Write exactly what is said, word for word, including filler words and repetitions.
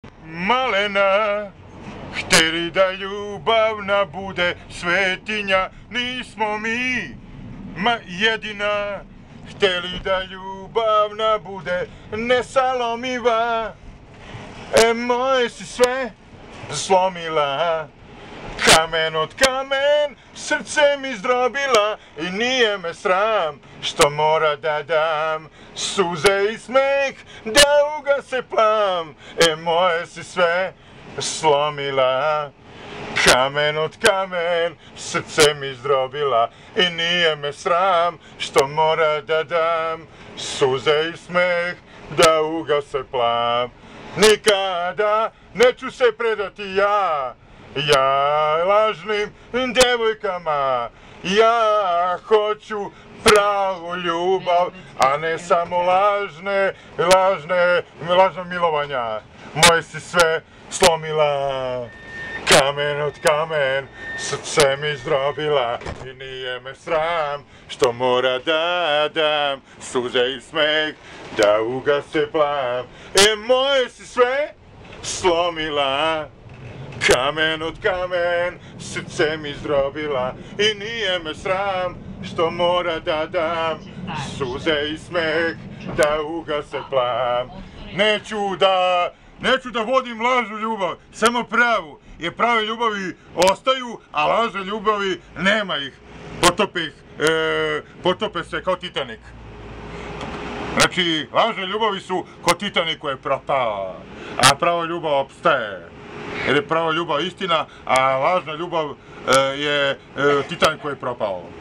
Malena, hteli da ljubavna bude svetinja, nismo mi ma jedina. Hteli da ljubavna bude nesalomiva, e moje si sve slomila. Kamen od kamen srce mi zdrobila i nije me sram što mora da dam suze i smeh da ugase plam. E moje si sve slomila. Kamen od kamen srce mi zdrobila i nije me sram što mora da dam suze i smeh da ugase plam. Nikada neću se predati ja, ja lažnim devojkama. Ja hoću pravu ljubav, a ne samo lažne, lažne, lažna milovanja. Moje si sve slomila. Kamen od kamen srce mi zdrobila i nije me sram što mora da dam suze i smeh da ugase plam. E moje si sve slomila. Kamen od kamen srce mi zdrobila i nije me sram što mora da dam suze i smeh da ugase plam. Neću da, neću da vodim lažnu ljubav, samo pravu, jer prave ljubavi ostaju, a lažne ljubavi nema ih. Potope ih, e, potope se kao Titanik. Znači, lažne ljubavi su kao Titanik koji je propao, a prava ljubav opstaje. Jer je prava ljubav istina, a lažna ljubav e, je e, Titanik koji je propao.